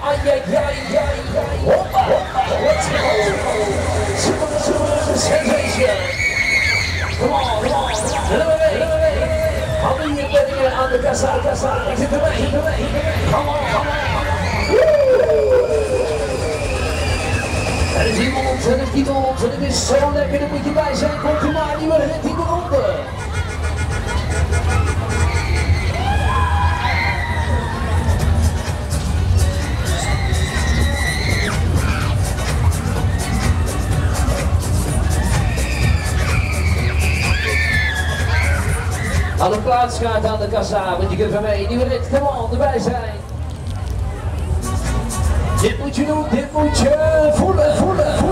Hoppa, let's go. Sensation. Come on. How many you getting aan de kassa? Ik zit erbij. Come on. Er is iemand en het iemand en het is zo lekker, daar moet je bij zijn. Komt er maar, nieuwe rit in de ronde. Aan de plaats gaat aan de kassa, want je kunt van mij nieuwe rit, come on, erbij zijn. Dit moet je doen, dit moet je voelen.